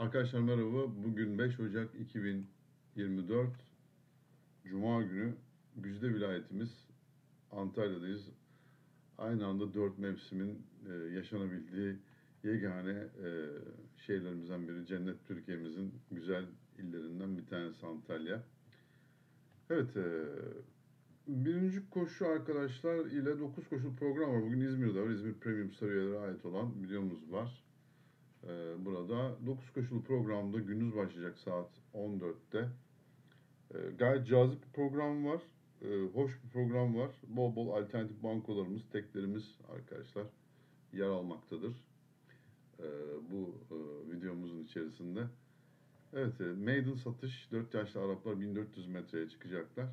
Arkadaşlar merhaba. Bugün 5 Ocak 2024 Cuma günü Güzide vilayetimiz Antalya'dayız. Aynı anda 4 mevsimin yaşanabildiği yegane şehirlerimizden biri. Cennet Türkiye'mizin güzel illerinden bir tanesi Antalya. Evet, birinci koşu arkadaşlar ile 9 koşu program var. Bugün İzmir'de var. İzmir Premium Star üyelerine ait olan videomuz var. Burada 9 koşulu programda gündüz başlayacak saat 14'te. Gayet cazip bir program var. Hoş bir program var. Bol bol alternatif bankolarımız, teklerimiz arkadaşlar yer almaktadır. Ee, bu videomuzun içerisinde. Evet, maiden satış 4 yaşlı Araplar 1400 metreye çıkacaklar.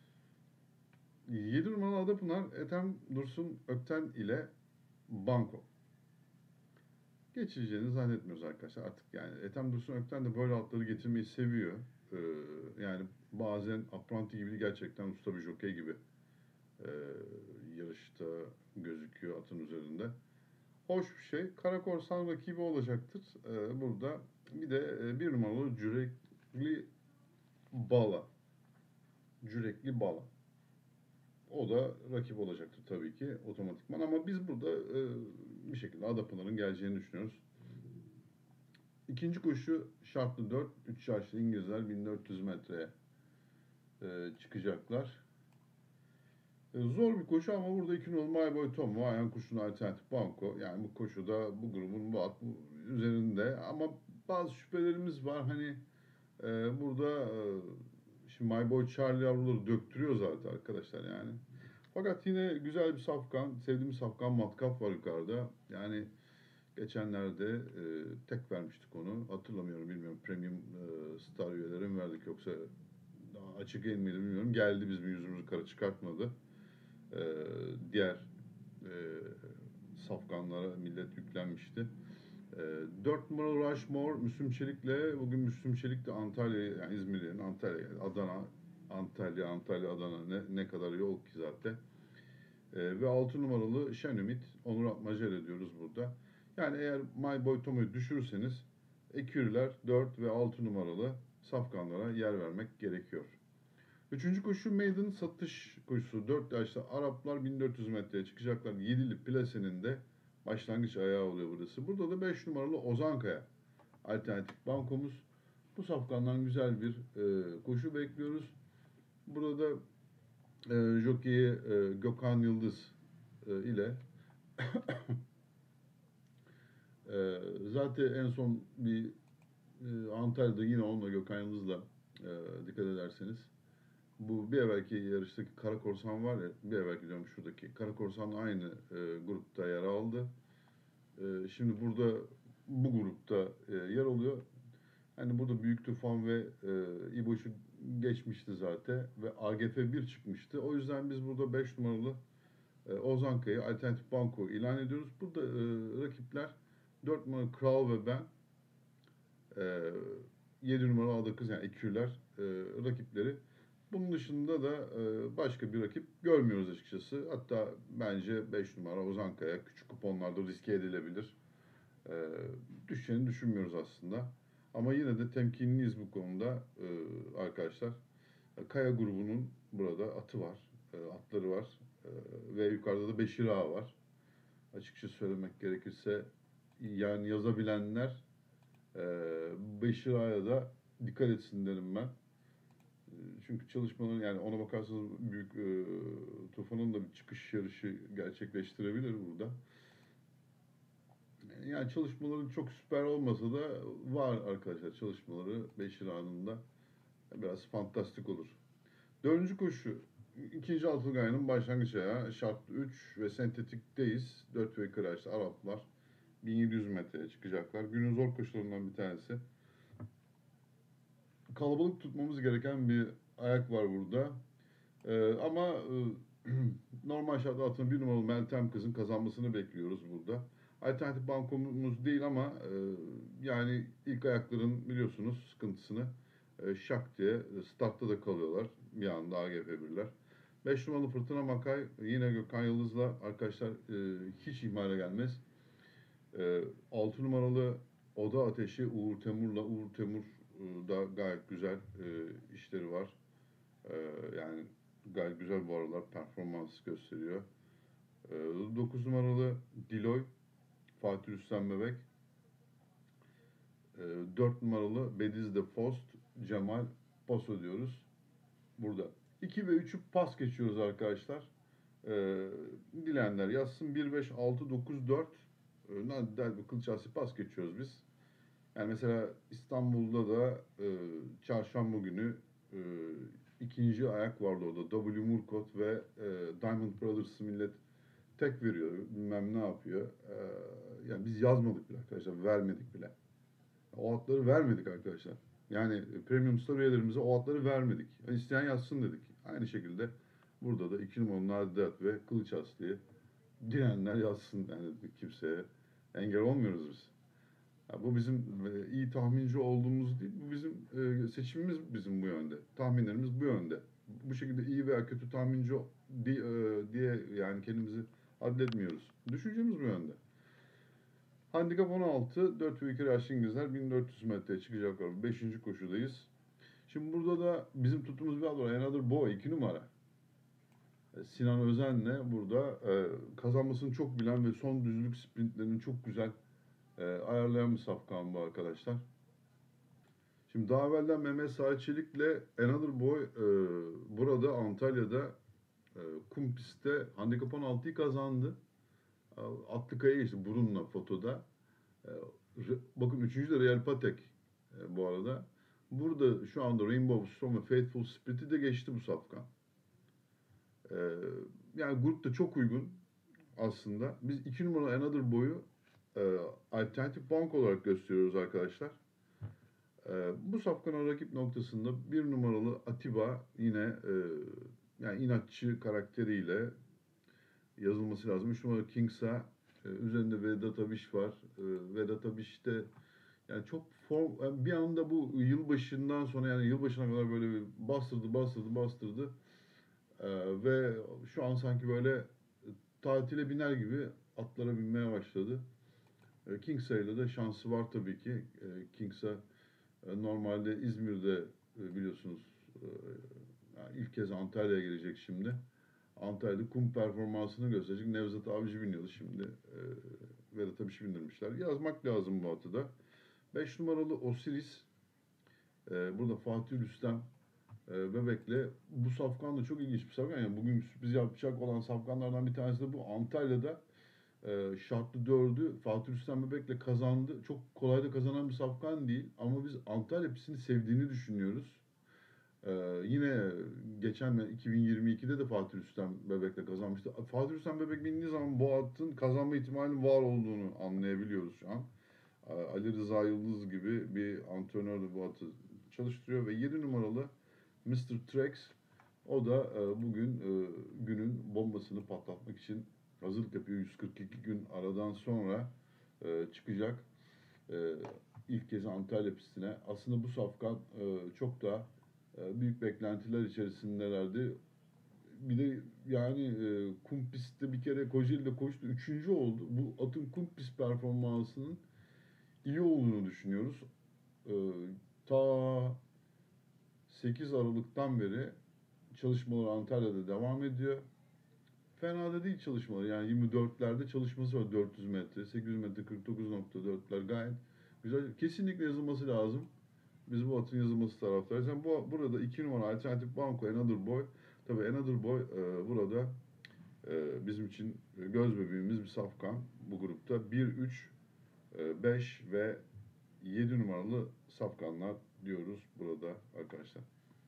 7 numaralı Adapınar Ethem Dursun Ökten ile Banko. Geçireceğini zannetmiyoruz arkadaşlar. Artık yani Ethem Dursun Ökten de böyle atları getirmeyi seviyor. Ee, Yani bazen apranti gibi gerçekten usta bir jokey gibi e, yarışta gözüküyor atın üzerinde. Hoş bir şey. Kara Korsan rakibi olacaktır. Burada bir de bir numaralı Cürekli Bala. Cürekli Bala. O da rakip olacaktır tabii ki otomatikman ama biz burada bir şekilde Adapınar'ın geleceğini düşünüyoruz. İkinci koşu şartlı 4. 3 yaşlı İngilizler 1400 metreye çıkacaklar. Zor bir koşu ama burada 2 numaralı My Boy Tom var. Ayhan Kuş'un alternatif banko. Yani bu koşuda bu grubun bu at üzerinde ama bazı şüphelerimiz var. Hani burada şimdi My Boy Charlie yavruları döktürüyor zaten arkadaşlar yani. Fakat yine güzel bir safkan, sevdiğimiz safkan matkap var yukarıda. Yani geçenlerde tek vermiştik onu. Hatırlamıyorum, bilmiyorum. Premium Star üyeleri mi verdik yoksa daha açık el miydi bilmiyorum. Geldi, bizim yüzümüzü kara çıkartmadı. E, Diğer e, safkanlara millet yüklenmişti. 4 numaralı Rushmore Müslüm Çelik'le bugün Müslüm Çelik de Antalya, yani İzmir'in Antalya, Adana, Antalya, Adana ne kadar yol ki zaten. Ve 6 numaralı Şen Ümit, Onur Atmaca ile diyoruz burada. Yani eğer My Boy Tomo'yu düşürürseniz Ekürüler 4 ve 6 numaralı safkanlara yer vermek gerekiyor. Üçüncü koşu maiden satış koşusu. 4 yaşlı Araplar 1400 metreye çıkacaklar. Yedili plasenin de başlangıç ayağı oluyor burası. Burada da 5 numaralı Ozankaya alternatif bankomuz. Bu safkandan güzel bir koşu bekliyoruz. Burada jockey Gökhan Yıldız ile zaten en son bir Antalya'da yine onunla Gökhan Yıldız'la dikkat ederseniz bu bir evvelki yarıştaki Kara Korsan var ya, bir evvelki diyorum şuradaki Kara Korsan'la aynı grupta yer aldı. Şimdi burada bu grupta yer alıyor. Hani burada Büyük Tufan ve İboş'u geçmişti zaten ve AGF 1 çıkmıştı. O yüzden biz burada 5 numaralı Ozanka'yı alternatif banko ilan ediyoruz. Burada rakipler 4 numaralı Kral ve ben, e, 7 numaralı Ada Kız yani ekürler rakipleri. Bunun dışında da başka bir rakip görmüyoruz açıkçası. Hatta bence 5 numara Ozankaya küçük kuponlarda riske edilebilir. Düşeceğini düşünmüyoruz aslında. Ama yine de temkinliyiz bu konuda arkadaşlar. Kaya grubunun burada atı var, atları var ve yukarıda da Beşir Ağa var. Açıkça söylemek gerekirse yani yazabilenler Beşir Ağa'ya da dikkat etsin derim ben. Çünkü çalışmanın yani ona bakarsanız büyük Tufan'ın da bir çıkış yarışı gerçekleştirebilir burada. Yani çalışmaları çok süper olmasa da var arkadaşlar çalışmaları Beşir Ağa'nın biraz fantastik olur. Dördüncü koşu ikinci Altılgay'ın başlangıç ayağı şartlı 3 ve sentetikteyiz. 4 ve kıraçlı Araplar 1700 metreye çıkacaklar. Günün zor koşularından bir tanesi. Kalabalık tutmamız gereken bir ayak var burada. Ama normal şartlı atın bir numaralı Meltem Kız'ın kazanmasını bekliyoruz burada. Alternatif bankomuz değil ama yani ilk ayakların biliyorsunuz sıkıntısını şak diye startta da kalıyorlar bir anda AGF1'ler. 5 numaralı Fırtına Makay yine Gökhan Yıldız'la arkadaşlar hiç ihmale gelmez. 6 numaralı Oda Ateşi Uğur Temur'la. Uğur Temur da gayet güzel işleri var. Yani gayet güzel bu aralar performans gösteriyor. 9 numaralı Diloy, Fatih Rüstem Bebek. 4 numaralı Bediz'de Fost, Cemal Paso diyoruz burada. 2 ve 3'ü pas geçiyoruz arkadaşlar. Dileyenler yazsın. 1, 5, 6, 9, 4. Nadide ve Kılıçası pas geçiyoruz biz. Yani mesela İstanbul'da da çarşamba günü e, ikinci ayak vardı orada. W. Murkot ve Diamond Brothers millet tek veriyor. Bilmem ne yapıyor. Yani biz yazmadık bile arkadaşlar. Vermedik bile. O atları vermedik arkadaşlar. Yani Premium Star üyelerimize o atları vermedik. Yani isteyen yazsın dedik. Aynı şekilde burada da 2 numaralı Nadidat ve Kılıç Aslı'yı diyenler yazsın. Yani kimseye engel olmuyoruz biz. Ya bu bizim iyi tahminci olduğumuz değil, bu bizim seçimimiz bizim bu yönde. Tahminlerimiz bu yönde. Bu şekilde iyi veya kötü tahminci diye yani kendimizi addetmiyoruz. Düşüncemiz bu yönde. Handikap 16, 4 ve 2 Raşin İngilizler 1400 metreye çıkacaklar. 5. koşudayız. Şimdi burada da bizim tuttuğumuz bir ad var. Another Boy 2 numara. Sinan Özen'le burada kazanmasını çok bilen ve son düzlük sprintlerini çok güzel ayarlayan bir safkan bu arkadaşlar. Şimdi daha evvelden Mehmet Sait Çelik'le Another Boy burada Antalya'da kum pistte handikap 16'yı kazandı. Atlıkaya geçti burunla fotoda. E, bakın 3. de Real Patek bu arada. Burada şu anda Rainbow Storm ve Faithful Spirit'i de geçti bu safkan. E, yani grupta çok uygun aslında. Biz 2 numara Another Boy'u alternatif bank olarak gösteriyoruz arkadaşlar. Bu safkanın rakip noktasında 1 numaralı Atiba yine yani inatçı karakteriyle yazılması lazım. 3 numaralı Kingsa üzerinde Vedat Abiş var. Vedat Abiş de yani çok yani bir anda bu yılbaşından sonra yani yılbaşına kadar böyle bir bastırdı. Ve şu an sanki böyle tatile biner gibi atlara binmeye başladı. Kingsa'yla da şansı var tabii ki. Kingsa normalde İzmir'de biliyorsunuz yani ilk kez Antalya'ya gelecek şimdi. Antalya'da kum performansını gösterecek. Nevzat Avcı biniyordu şimdi. Vedat Abiş bindirmişler. Yazmak lazım bu atı da. 5 numaralı Osiris. Burada Fatih Rüstem Bebek'le. Bu safkan da çok ilginç bir safkan. Yani bugün sürpriz yapacak olan safkanlardan bir tanesi de bu. Antalya'da şartlı dördü Fatih Rüstem Bebek'le kazandı. Çok kolay da kazanan bir safkan değil. Ama biz Antalya pistini sevdiğini düşünüyoruz. Yine geçen 2022'de de Fatih Rüstem Bebek'le kazanmıştı. Fatih Rüstem Bebek bindiği zaman bu atın kazanma ihtimalinin var olduğunu anlayabiliyoruz şu an. Ali Rıza Yıldız gibi bir antrenör de bu atı çalıştırıyor ve 7 numaralı Mr. Trex o da bugün günün bombasını patlatmak için hazırlık yapıyor. 142 gün aradan sonra çıkacak. E, ilk kez Antalya pistine. Aslında bu safkan çok da büyük beklentiler içerisindelerdi. Bir de yani kum pistte bir kere Kocaeli'de koştu. 3. oldu. Bu atın kum pist performansının iyi olduğunu düşünüyoruz. E, ta 8 Aralık'tan beri çalışmalar Antalya'da devam ediyor. Fena da değil çalışmaları. Yani 24'lerde çalışması var 400 metre. 800 metre 49.4'ler gayet güzel. Kesinlikle yazılması lazım. Biz bu atın yazılması taraftarıyız. Yani burada 2 numara alternatif banko Another Boy. Tabii Another Boy burada bizim için göz bebeğimiz bir safkan bu grupta. 1, 3, 5 ve 7 numaralı safkanlar diyoruz burada arkadaşlar.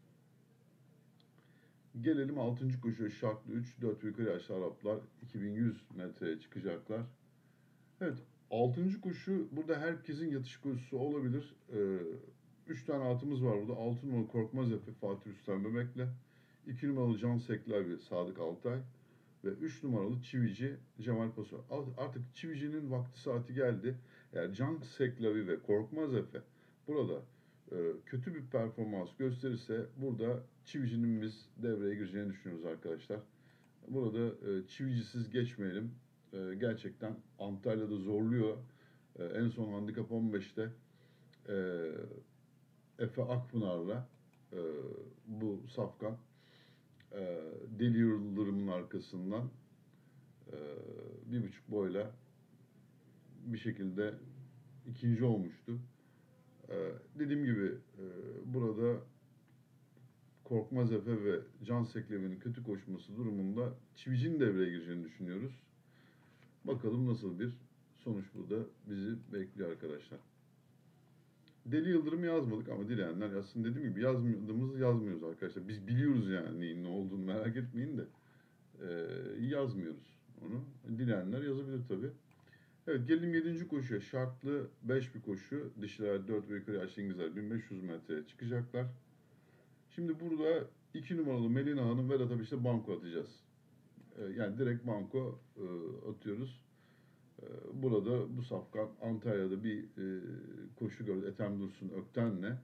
Gelelim 6. koşuya şartlı 3, 4 ve yukarı yaşlı Araplar 2100 metreye çıkacaklar. Evet 6. koşu burada herkesin yatış koşusu olabilir. 3 tane atımız var burada. 6 numaralı Korkmaz Efe Fatih Rüstem Bebek'le. 2 numaralı Can Seklavi Sadık Altay. Ve 3 numaralı Çivici Cemal Paso. Artık Çivici'nin vakti saati geldi. Eğer Can Seklavi ve Korkmaz Efe burada kötü bir performans gösterirse burada Çivici'nin biz devreye gireceğini düşünüyoruz arkadaşlar. Burada çivicisiz geçmeyelim. Gerçekten Antalya'da zorluyor. En son Handikap 15'te e, Efe Akpınar'la e, bu safkan Deli Yıldırım'ın arkasından e, 1,5 boyla bir şekilde ikinci olmuştu. Dediğim gibi burada Korkmaz Efe ve Can Seklevi'nin kötü koşması durumunda Çivici'nin devreye gireceğini düşünüyoruz. Bakalım nasıl bir sonuç burada bizi bekliyor arkadaşlar. Deli Yıldırım'ı yazmadık ama dileyenler yazsın. Dediğim gibi yazmadığımızı yazmıyoruz arkadaşlar. Biz biliyoruz yani neyin ne olduğunu, merak etmeyin de yazmıyoruz onu. Dileyenler yazabilir tabii. Evet, gelelim 7. koşuya. Şartlı 5 bir koşu. Dişiler 4 ve yukarı yaşlı İngilizler 1500 metreye çıkacaklar. Şimdi burada 2 numaralı Melina Hanım ve tabii işte banko atacağız. Yani direkt banko atıyoruz. Burada bu safkan Antalya'da bir koşu gördü. Ethem Dursun Ökten'le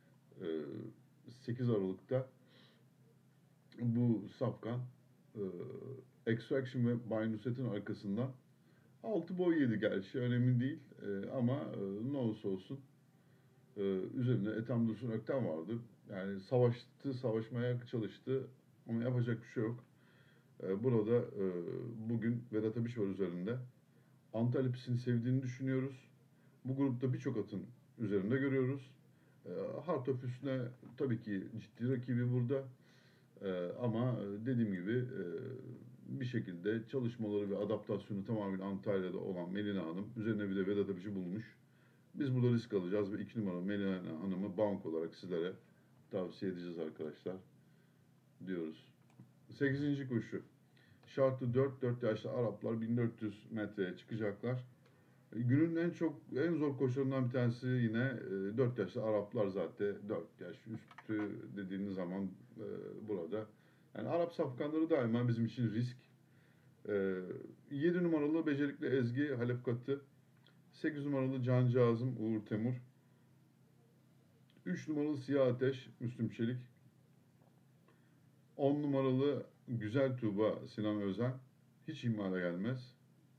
8 Aralık'ta bu safkan Extraction ve Bay Nusret'in arkasından 6 boy yedi gerçi önemli değil ama ne olursa olsun üzerinde Ethem Dursun Ökten vardı. Yani savaşmaya çalıştı ama yapacak bir şey yok. Burada bugün Vedat Abiş var üzerinde. Antalya pistini sevdiğini düşünüyoruz. Bu grupta birçok atın üzerinde görüyoruz. Hartop üstüne tabii ki ciddi rakibi burada. Ama dediğim gibi bir şekilde çalışmaları ve adaptasyonu tamamen Antalya'da olan Melina Hanım üzerine bir de Vedat Abiş'i bulmuş. Biz burada risk alacağız ve 2 numara Melina Hanım'ı bank olarak sizlere tavsiye edeceğiz arkadaşlar diyoruz. 8. koşu. Şartlı 4 yaşlı Araplar 1400 metreye çıkacaklar. Günün en zor koşularından bir tanesi yine 4 yaşlı Araplar zaten 4 yaş üstü dediğiniz zaman burada. Yani Arap safkanları daima bizim için risk. 7 numaralı becerikli Ezgi Halep Katı, 8 numaralı Cancağızım Uğur Temur, 3 numaralı Siyah Ateş Müslüm Çelik, 10 numaralı Güzel Tuğba Sinan Özen hiç ihmale gelmez.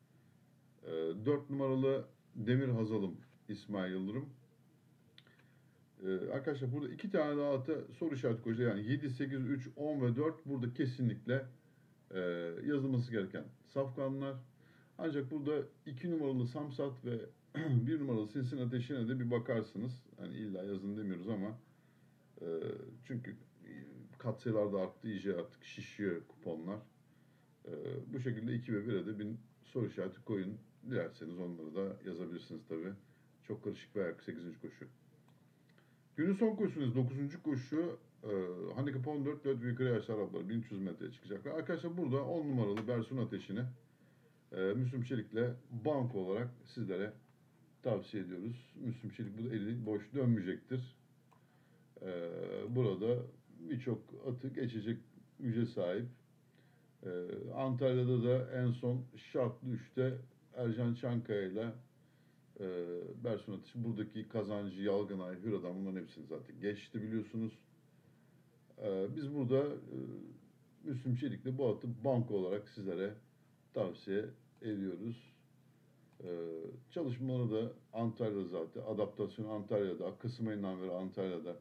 4 numaralı Demir Hazalım İsmail Yıldırım. Arkadaşlar burada 2 tane daha atı soru işareti koyacağız. Yani 7, 8, 3, 10 ve 4 burada kesinlikle yazılması gereken safkanlar. Ancak burada 2 numaralı Samsat ve 1 numaralı Sinsin Ateşi'ne de bir bakarsınız. Hani illa yazın demiyoruz ama çünkü katsayılar da arttı, iyice artık şişiyor kuponlar. Bu şekilde 2 ve 1'e de bir soru işareti koyun. Dilerseniz onları da yazabilirsiniz tabii. Çok karışık bir ayak 8. koşu. Günün son koşusunuz 9. koşu. Handikap 14 4 ve yukarı yaşlı Araplar 1300 metreye çıkacaklar. Arkadaşlar burada 10 numaralı Bersun Ateşi'ni Müslüm Çelik'le banko olarak sizlere tavsiye ediyoruz. Müslüm Çelik bu eli boş dönmeyecektir. Burada birçok atı geçecek güce sahip. Antalya'da da en son şartlı 3'te Ercan Çankaya ile Bersun Ateş buradaki kazancı Yalgınay, Hürrem bunların hepsini zaten geçti biliyorsunuz. Biz burada Müslüm Çelik'le bu atı banko olarak sizlere tavsiye ediyoruz. Çalışmaları da Antalya'da zaten. Adaptasyon Antalya'da. Kasım ayından beri Antalya'da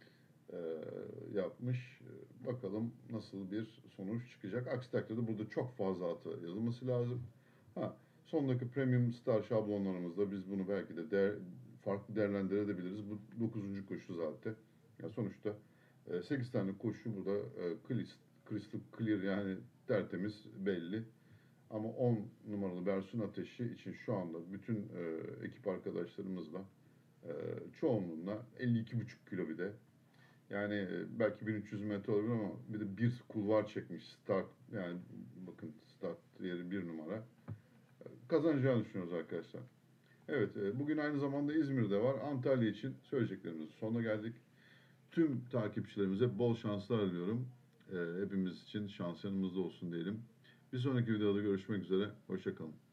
yapmış. Bakalım nasıl bir sonuç çıkacak. Aksi takdirde burada çok fazla atı yazılması lazım. Sondaki Premium Star şablonlarımızda biz bunu belki de farklı değerlendirebiliriz. Bu 9. koşu zaten. Ya sonuçta 8 tane koşu burada crystal clear yani tertemiz belli. Ama 10 numaralı Bersun Ateşi için şu anda bütün ekip arkadaşlarımızla çoğunluğunda 52,5 kilo bir de. Yani belki 1300 metre olabilir ama bir de bir kulvar çekmiş start yani bakın start yeri 1 numara. Kazanacağını düşünüyoruz arkadaşlar. Evet bugün aynı zamanda İzmir'de var. Antalya için söyleyeceklerimizin sonuna geldik. Tüm takipçilerimize bol şanslar diliyorum. Hepimiz için şans yanımızda olsun diyelim. Bir sonraki videoda görüşmek üzere. Hoşça kalın.